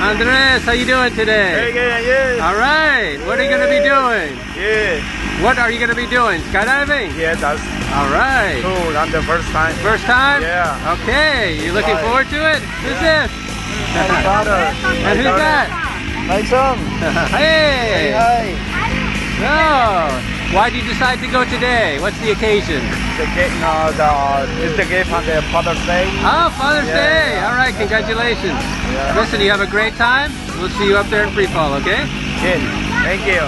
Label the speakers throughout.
Speaker 1: Andres, how you doing today?
Speaker 2: Very good, and you?
Speaker 1: All right. What are you going to be doing?
Speaker 2: Yeah.
Speaker 1: What are you going to be doing? Skydiving?
Speaker 2: Yeah, that's
Speaker 1: All right.
Speaker 2: cool. I'm the first time.
Speaker 1: First time?
Speaker 2: Yeah.
Speaker 1: Okay. You looking
Speaker 2: Right.
Speaker 1: forward to it? Who's this?
Speaker 2: My father.
Speaker 1: And who's that?
Speaker 2: My son.
Speaker 1: Hey.
Speaker 2: Hi.
Speaker 1: So, why did you decide to go today? What's the occasion?
Speaker 2: It's the gift on the Father's Day.
Speaker 1: Oh, Father's
Speaker 2: Yeah,
Speaker 1: Day.
Speaker 2: yeah.
Speaker 1: All right. Congratulations.
Speaker 2: Yeah.
Speaker 1: Listen, you have a great time. We'll see you up there in free fall, okay?
Speaker 2: Good. Thank you.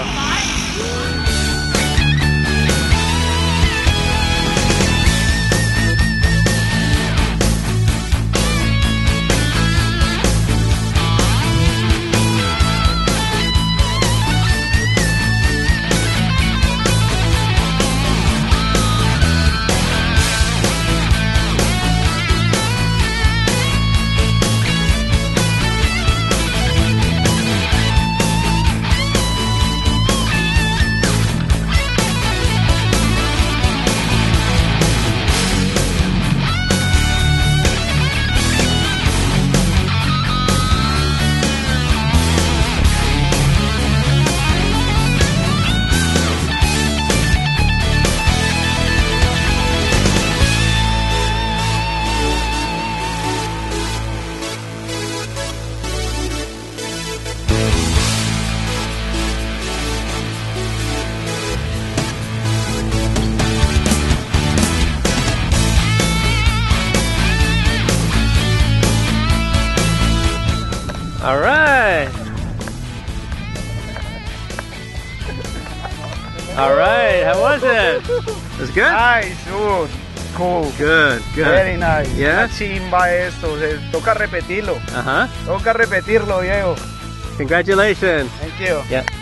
Speaker 1: All right. All right. How was it? It was good?
Speaker 2: Nice. Good. Cool.
Speaker 1: Good, good.
Speaker 2: Very nice.
Speaker 1: Yeah?
Speaker 2: Una chimba esto. Toca repetirlo.
Speaker 1: Uh-huh.
Speaker 2: Toca repetirlo, Diego.
Speaker 1: Congratulations.
Speaker 2: Thank you.
Speaker 1: Yeah.